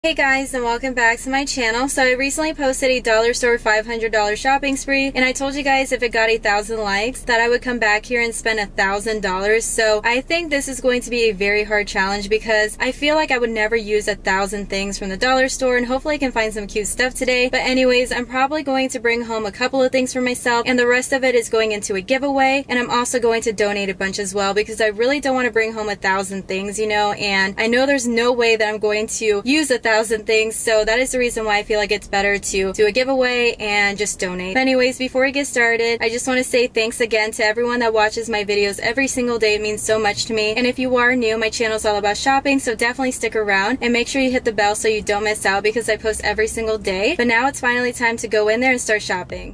Hey guys, and welcome back to my channel. So I recently posted a dollar store $500 shopping spree, and I told you guys if it got 1,000 likes that I would come back here and spend $1,000. So I think this is going to be a very hard challenge because I feel like I would never use 1,000 things from the dollar store, and hopefully I can find some cute stuff today. But anyways, I'm probably going to bring home a couple of things for myself, and the rest of it is going into a giveaway, and I'm also going to donate a bunch as well because I really don't want to bring home 1,000 things, you know, and I know there's no way that I'm going to use 1,000 things, so that is the reason why I feel like it's better to do a giveaway and just donate. But anyways, before we get started, I just want to say thanks again to everyone that watches my videos every single day. It means so much to me. And if you are new, my channel is all about shopping, so definitely stick around and make sure you hit the bell so you don't miss out because I post every single day. But now it's finally time to go in there and start shopping.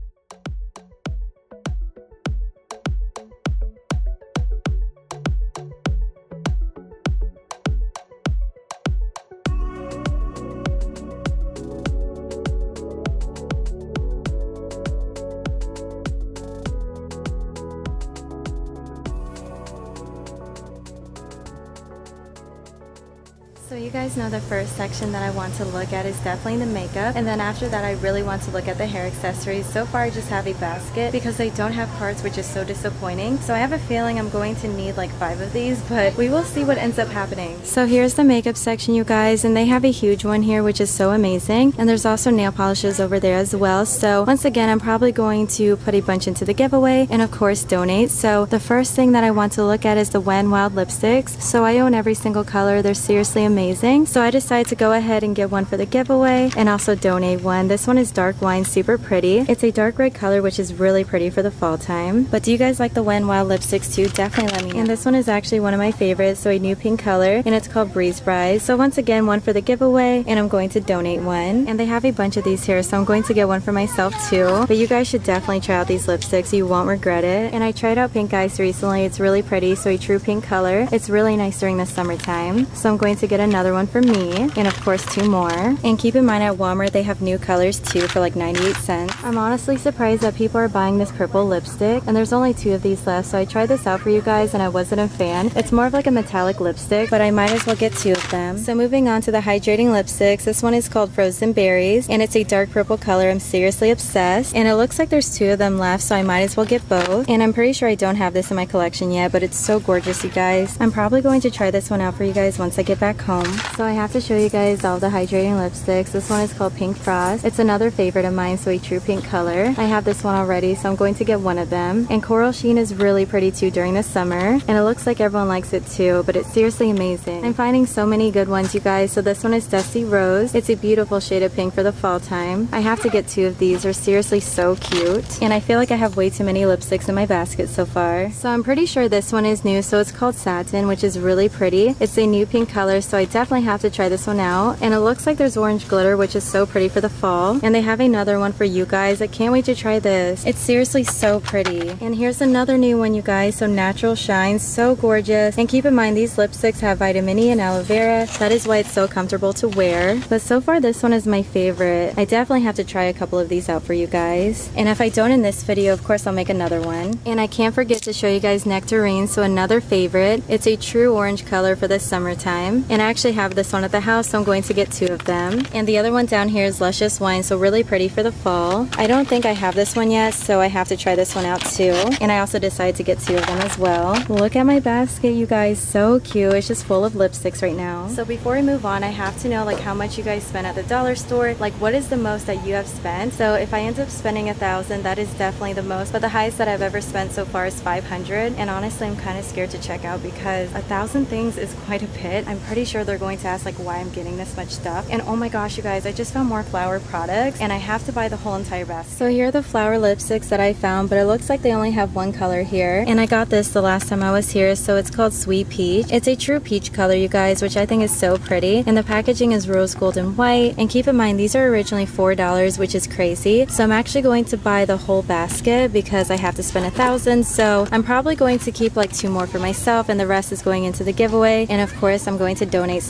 So you guys know the first section that I want to look at is definitely the makeup, and then after that I really want to look at the hair accessories. So far I just have a basket because I don't have carts, which is so disappointing. So I have a feeling I'm going to need like 5 of these, but we will see what ends up happening. So here's the makeup section, you guys, and they have a huge one here, which is so amazing. And there's also nail polishes over there as well. So once again, I'm probably going to put a bunch into the giveaway and of course donate. So the first thing that I want to look at is the Wet n Wild lipsticks. So I own every single color. They're seriously amazing. So I decided to go ahead and get one for the giveaway and also donate one. This one is Dark Wine, super pretty. It's a dark red color, which is really pretty for the fall time. But do you guys like the Wet n Wild lipsticks too? Definitely let me know. And this one is actually one of my favorites, so a new pink color, and it's called Breeze Bride. So once again, one for the giveaway, and I'm going to donate one. And they have a bunch of these here, so I'm going to get one for myself too. But you guys should definitely try out these lipsticks. You won't regret it. And I tried out Pink Ice recently. It's really pretty, so a true pink color. It's really nice during the summertime. So I'm going to get another one for me, and of course 2 more. And keep in mind at Walmart they have new colors too for like 98 cents. I'm honestly surprised that people are buying this purple lipstick, and there's only 2 of these left, so I tried this out for you guys and I wasn't a fan. It's more of like a metallic lipstick, but I might as well get 2 of them. So moving on to the hydrating lipsticks, this one is called Frozen Berries, and it's a dark purple color. I'm seriously obsessed, and it looks like there's 2 of them left, so I might as well get both. And I'm pretty sure I don't have this in my collection yet, but it's so gorgeous, you guys. I'm probably going to try this one out for you guys once I get back home. So I have to show you guys all the hydrating lipsticks. This one is called Pink Frost. It's another favorite of mine, so a true pink color. I have this one already, so I'm going to get one of them. And Coral Sheen is really pretty too during the summer, and it looks like everyone likes it too, but it's seriously amazing. I'm finding so many good ones, you guys. So this one is Dusty Rose. It's a beautiful shade of pink for the fall time. I have to get 2 of these. They're seriously so cute, and I feel like I have way too many lipsticks in my basket so far. So I'm pretty sure this one is new, so it's called Satin, which is really pretty. It's a new pink color, so I definitely have to try this one out. And it looks like there's orange glitter, which is so pretty for the fall. And they have another one for you guys. I can't wait to try this. It's seriously so pretty. And here's another new one, you guys. So Natural Shine, so gorgeous. And keep in mind, these lipsticks have vitamin E and aloe vera. That is why it's so comfortable to wear. But so far, this one is my favorite. I definitely have to try a couple of these out for you guys. And if I don't in this video, of course, I'll make another one. And I can't forget to show you guys Nectarine, so another favorite. It's a true orange color for the summertime. And I actually have this one at the house, so I'm going to get 2 of them. And the other one down here is Luscious Wine, so really pretty for the fall. I don't think I have this one yet, so I have to try this one out too. And I also decided to get 2 of them as well. Look at my basket, you guys, so cute. It's just full of lipsticks right now. So before we move on, I have to know like how much you guys spend at the dollar store. Like what is the most that you have spent? So if I end up spending 1,000, that is definitely the most, but the highest that I've ever spent so far is 500. And honestly, I'm kind of scared to check out because 1,000 things is quite a bit. I'm pretty sure they're going to ask like why I'm getting this much stuff. And oh my gosh, you guys, I just found more flower products and I have to buy the whole entire basket. So here are the flower lipsticks that I found, but it looks like they only have 1 color here. And I got this the last time I was here, so it's called Sweet Peach. It's a true peach color, you guys, which I think is so pretty. And the packaging is rose gold and white. And keep in mind, these are originally $4, which is crazy. So I'm actually going to buy the whole basket because I have to spend 1,000. So I'm probably going to keep like 2 more for myself, and the rest is going into the giveaway. And of course, I'm going to donate some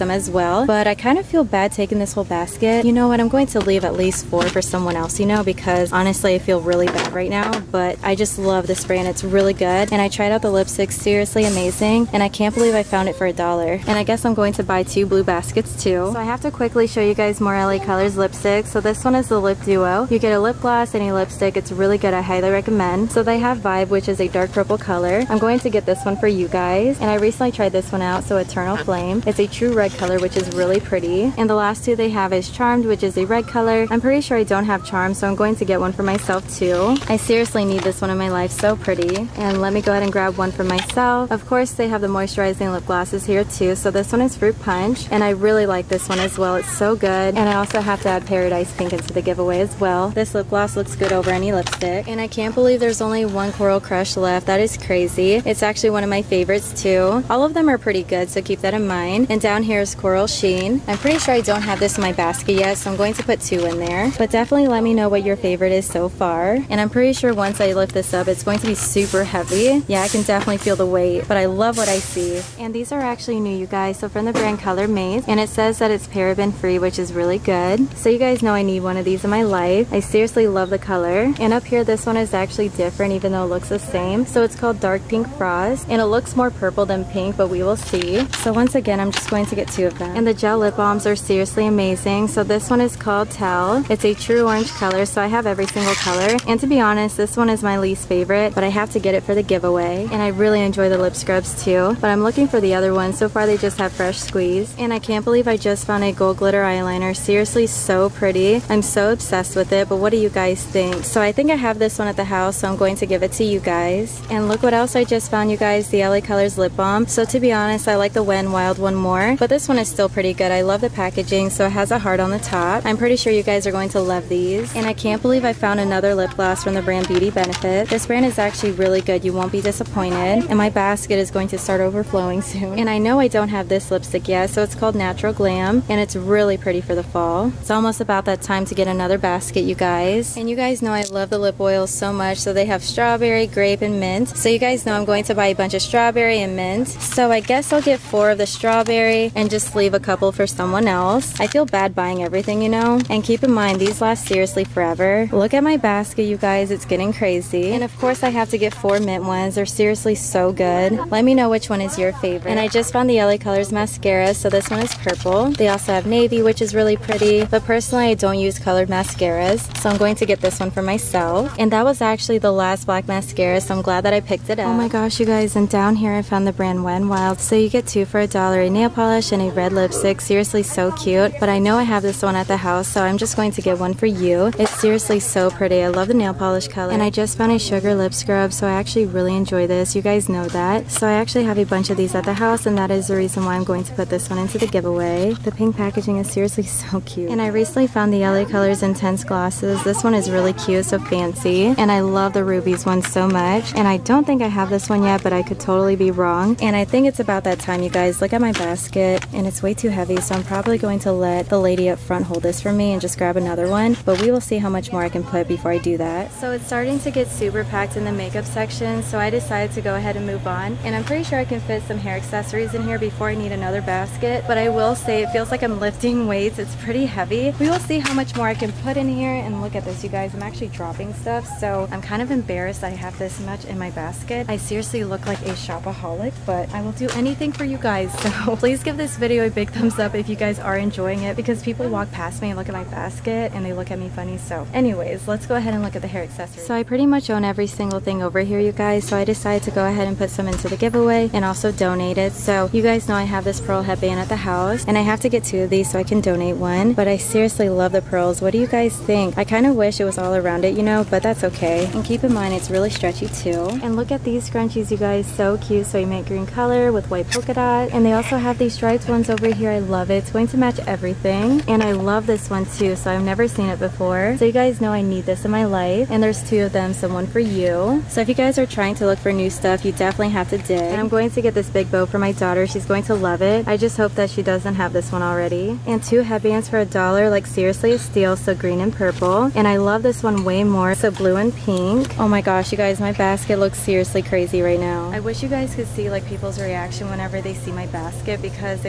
some as well, but I kind of feel bad taking this whole basket. You know what, I'm going to leave at least 4 for someone else, you know, because honestly I feel really bad right now, but I just love this brand. It's really good, and I tried out the lipstick, seriously amazing, and I can't believe I found it for $1. And I guess I'm going to buy 2 blue baskets too. So I have to quickly show you guys more LA Colors lipstick. So this one is the Lip Duo. You get a lip gloss and a lipstick. It's really good. I highly recommend. So they have Vibe, which is a dark purple color. I'm going to get this one for you guys, and I recently tried this one out. So Eternal Flame. It's a true red color, which is really pretty. And the last 2 they have is Charmed, which is a red color. I'm pretty sure I don't have Charmed, so I'm going to get one for myself too. I seriously need this one in my life. So pretty. And let me go ahead and grab one for myself. Of course, they have the moisturizing lip glosses here too. So this one is Fruit Punch, and I really like this one as well. It's so good. And I also have to add Paradise Pink into the giveaway as well. This lip gloss looks good over any lipstick. And I can't believe there's only one Coral Crush left. That is crazy. It's actually one of my favorites too. All of them are pretty good, so keep that in mind. And down here is Coral Sheen. I'm pretty sure I don't have this in my basket yet, so I'm going to put 2 in there. But definitely let me know what your favorite is so far. And I'm pretty sure once I lift this up, it's going to be super heavy. Yeah, I can definitely feel the weight, but I love what I see. And these are actually new, you guys. So from the brand Color Maze, and it says that it's paraben free, which is really good. So you guys know I need one of these in my life. I seriously love the color. And up here, this one is actually different, even though it looks the same. So it's called Dark Pink Frost, and it looks more purple than pink, but we will see. So once again, I'm just going to get 2 of them. And the gel lip balms are seriously amazing. So this one is called Tell. It's a true orange color, so I have every single color. And to be honest, this one is my least favorite, but I have to get it for the giveaway. And I really enjoy the lip scrubs too, but I'm looking for the other one. So far they just have Fresh Squeeze. And I can't believe I just found a gold glitter eyeliner. Seriously, so pretty. I'm so obsessed with it, but what do you guys think? So I think I have this one at the house, so I'm going to give it to you guys. And look what else I just found, you guys, the LA Colors lip balm. So to be honest, I like the Wet n Wild one more, but this one is still pretty good. I love the packaging, so it has a heart on the top. I'm pretty sure you guys are going to love these. And I can't believe I found another lip gloss from the brand Beauty Benefit. This brand is actually really good. You won't be disappointed. And my basket is going to start overflowing soon. And I know I don't have this lipstick yet, so it's called Natural Glam, and it's really pretty for the fall. It's almost about that time to get another basket, you guys. And you guys know I love the lip oils so much. So they have strawberry, grape, and mint. So you guys know I'm going to buy a bunch of strawberry and mint. So I guess I'll get 4 of the strawberry and just leave a couple for someone else. I feel bad buying everything, you know. And keep in mind, these last seriously forever. Look at my basket, you guys. It's getting crazy. And of course I have to get 4 mint ones. They're seriously so good. Let me know which one is your favorite. And I just found the LA Colors mascara. So this one is purple. They also have navy, which is really pretty. But personally, I don't use colored mascaras, so I'm going to get this one for myself. And that was actually the last black mascara, so I'm glad that I picked it up. Oh my gosh, you guys. And down here I found the brand Wet n Wild. So you get 2 for $1, a nail polish and a red lipstick. Seriously so cute. But I know I have this one at the house, so I'm just going to get one for you. It's seriously so pretty. I love the nail polish color. And I just found a sugar lip scrub, so I actually really enjoy this. You guys know that. So I actually have a bunch of these at the house, and that is the reason why I'm going to put this one into the giveaway. The pink packaging is seriously so cute. And I recently found the LA Colors Intense Glosses. This one is really cute, so fancy. And I love the rubies one so much. And I don't think I have this one yet, but I could totally be wrong. And I think it's about that time, you guys. Look at my basket, and it's way too heavy, so I'm probably going to let the lady up front hold this for me and just grab another one. But we will see how much more I can put before I do that. So it's starting to get super packed in the makeup section, so I decided to go ahead and move on. And I'm pretty sure I can fit some hair accessories in here before I need another basket. But I will say it feels like I'm lifting weights. It's pretty heavy. We will see how much more I can put in here. And look at this, you guys. I'm actually dropping stuff, so I'm kind of embarrassed I have this much in my basket. I seriously look like a shopaholic, but I will do anything for you guys. So please give this video a big thumbs up if you guys are enjoying it, because people walk past me and look at my basket and they look at me funny. So anyways, let's go ahead and look at the hair accessories. So I pretty much own every single thing over here, you guys, so I decided to go ahead and put some into the giveaway and also donate it. So you guys know I have this pearl headband at the house, and I have to get 2 of these so I can donate one. But I seriously love the pearls. What do you guys think? I kind of wish it was all around it, you know, but that's okay. And keep in mind, it's really stretchy too. And look at these scrunchies, you guys. So cute. So you make green color with white polka dot. And they also have these striped ones over here. I love it. It's going to match everything. And I love this one too, so I've never seen it before. So you guys know I need this in my life. And there's 2 of them, so one for you. So if you guys are trying to look for new stuff, you definitely have to dig. And I'm going to get this big bow for my daughter. She's going to love it. I just hope that she doesn't have this one already. And 2 headbands for $1. Like seriously a steal. So green and purple. And I love this one way more. So blue and pink. Oh my gosh, you guys, my basket looks seriously crazy right now. I wish you guys could see like people's reaction whenever they see my basket, because they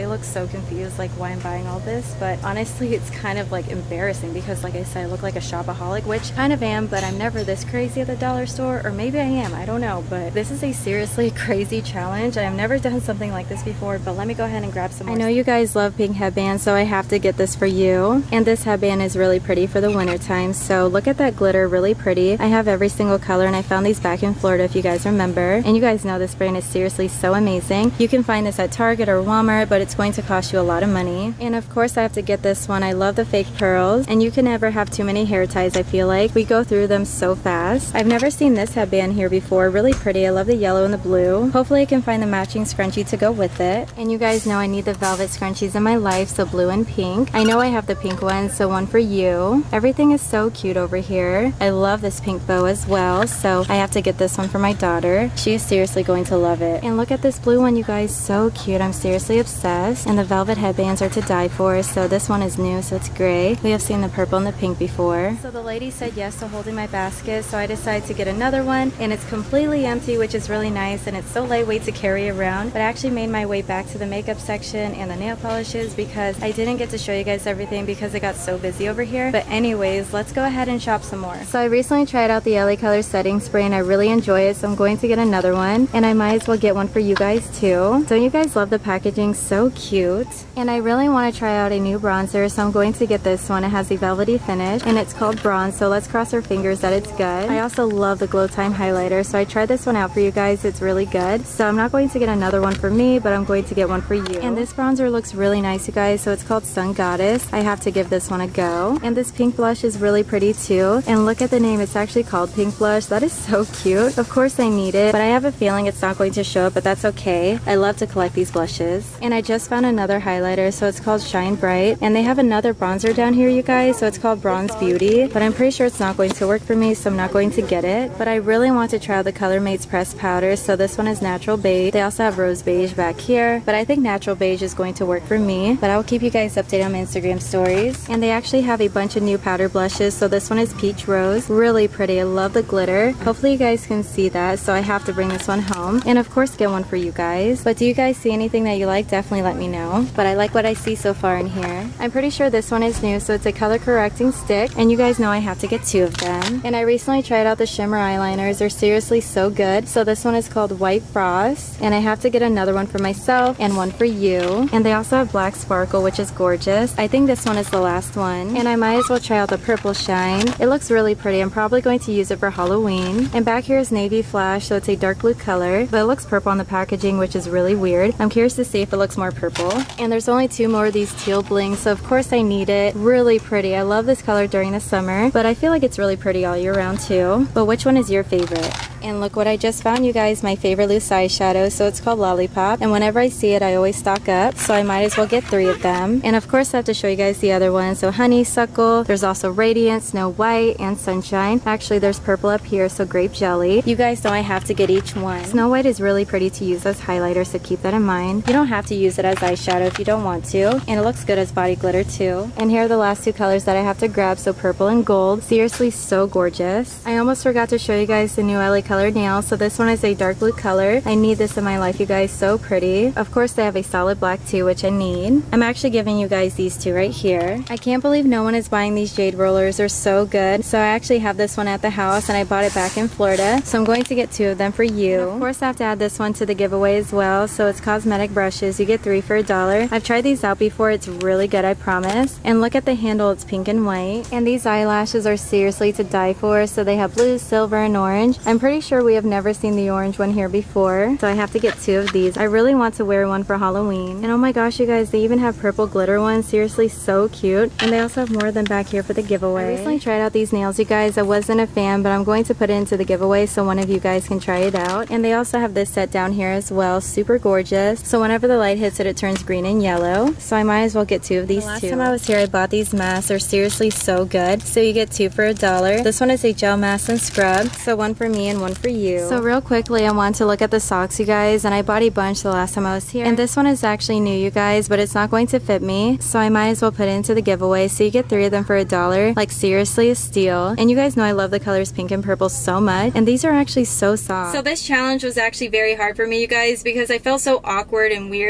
look so confused like why I'm buying all this, but honestly it's kind of like embarrassing because like I said, I look like a shopaholic, which kind of am, but I'm never this crazy at the dollar store, or maybe I am, I don't know. But this is a seriously crazy challenge. I've never done something like this before, but let me go ahead and grab some more. I know you guys love pink headbands, so I have to get this for you. And this headband is really pretty for the winter time, so look at that glitter, really pretty. I have every single color, and I found these back in Florida if you guys remember. And you guys know this brand is seriously so amazing. You can find this at Target or Walmart, but it's going to cost you a lot of money. And of course I have to get this one. I love the fake pearls, and you can never have too many hair ties. I feel like we go through them so fast. I've never seen this headband here before. Really pretty. I love the yellow and the blue. Hopefully I can find the matching scrunchie to go with it. And you guys know I need the velvet scrunchies in my life, so blue and pink. I know I have the pink one, so one for you. Everything is so cute over here. I love this pink bow as well, so I have to get this one for my daughter. She is seriously going to love it. And look at this blue one, you guys, so cute. I'm seriously obsessed. And the velvet headbands are to die for, so this one is new, so it's gray. We have seen the purple and the pink before. So the lady said yes to holding my basket, so I decided to get another one, and it's completely empty, which is really nice, and it's so lightweight to carry around. But I actually made my way back to the makeup section and the nail polishes because I didn't get to show you guys everything because it got so busy over here. But anyways, let's go ahead and shop some more. So I recently tried out the LA Color setting spray and I really enjoy it, so I'm going to get another one, and I might as well get one for you guys too. Don't you guys love the packaging? So cute. And I really want to try out a new bronzer, so I'm going to get this one. It has a velvety finish and it's called Bronze, so let's cross our fingers that it's good. I also love the Glow Time highlighter, so I tried this one out for you guys. It's really good. So I'm not going to get another one for me, but I'm going to get one for you. And this bronzer looks really nice, you guys, so it's called Sun Goddess. I have to give this one a go. And this pink blush is really pretty too. And look at the name, it's actually called Pink Blush. That is so cute. Of course I need it, but I have a feeling it's not going to show up, but that's okay. I love to collect these blushes. And I just found another highlighter, so it's called Shine Bright. And they have another bronzer down here, you guys, so it's called Bronze Beauty, but I'm pretty sure it's not going to work for me, so I'm not going to get it. But I really want to try out the ColorMates pressed powder, so this one is Natural Beige. They also have Rose Beige back here, but I think Natural Beige is going to work for me, but I'll keep you guys updated on my Instagram stories. And they actually have a bunch of new powder blushes, so this one is Peach Rose. Really pretty. I love the glitter. Hopefully you guys can see that, so I have to bring this one home and of course get one for you guys. But do you guys see anything that you like? Definitely let me know. But I like what I see so far in here. I'm pretty sure this one is new, so it's a color correcting stick, and you guys know I have to get two of them. And I recently tried out the shimmer eyeliners. They're seriously so good. So this one is called White Frost, and I have to get another one for myself and one for you. And they also have Black Sparkle, which is gorgeous. I think this one is the last one, and I might as well try out the Purple Shine. It looks really pretty. I'm probably going to use it for Halloween. And back here is Navy Flash, so it's a dark blue color, but it looks purple on the packaging, which is really weird. I'm curious to see if it looks more purple. And there's only two more of these teal blings, so of course I need it. Really pretty. I love this color during the summer, but I feel like it's really pretty all year round too. But which one is your favorite? And look what I just found, you guys, my favorite loose eyeshadow. So it's called Lollipop, and whenever I see it I always stock up, so I might as well get three of them. And of course I have to show you guys the other ones. So Honeysuckle, there's also Radiant, Snow White, and Sunshine. Actually there's purple up here, so Grape Jelly. You guys know I have to get each one. Snow White is really pretty to use as highlighter, so keep that in mind. You don't have to use it as eyeshadow if you don't want to, and it looks good as body glitter too. And here are the last two colors that I have to grab, so purple and gold. Seriously so gorgeous. I almost forgot to show you guys the new LA Color nail. So this one is a dark blue color. I need this in my life, you guys. So pretty. Of course they have a solid black too, which I need. I'm actually giving you guys these two right here. I can't believe no one is buying these jade rollers. They're so good. So I actually have this one at the house, and I bought it back in Florida, so I'm going to get two of them for you. And of course I have to add this one to the giveaway as well. So it's cosmetic brushes. You get three for $1. I've tried these out before. It's really good, I promise. And look at the handle. It's pink and white. And these eyelashes are seriously to die for. So they have blue, silver, and orange. I'm pretty sure we have never seen the orange one here before, so I have to get two of these. I really want to wear one for Halloween. And oh my gosh, you guys, they even have purple glitter ones. Seriously so cute. And they also have more of them back here for the giveaway. I recently tried out these nails, you guys. I wasn't a fan, but I'm going to put it into the giveaway so one of you guys can try it out. And they also have this set down here as well. Super gorgeous. So whenever the light hits it, it turns green and yellow. So I might as well get two of these too. Last time I was here, I bought these masks. They're seriously so good. So you get two for $1. This one is a gel mask and scrub. So one for me and one for you. So real quickly, I want to look at the socks, you guys, and I bought a bunch the last time I was here. And this one is actually new, you guys, but it's not going to fit me, so I might as well put it into the giveaway. So you get three of them for $1. Like seriously a steal. And you guys know I love the colors pink and purple so much, and these are actually so soft. So this challenge was actually very hard for me, you guys, because I felt so awkward and weird. Like everyone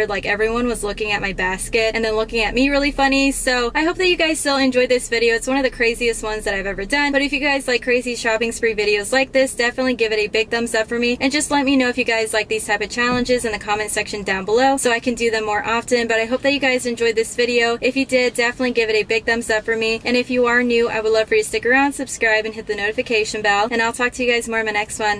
everyone was looking at my basket and then looking at me really funny. So I hope that you guys still enjoyed this video. It's one of the craziest ones that I've ever done. But if you guys like crazy shopping spree videos like this, definitely give it a big thumbs up for me. And just let me know if you guys like these type of challenges in the comment section down below so I can do them more often. But I hope that you guys enjoyed this video. If you did, definitely give it a big thumbs up for me. And if you are new, I would love for you to stick around, subscribe, and hit the notification bell. And I'll talk to you guys more in my next one.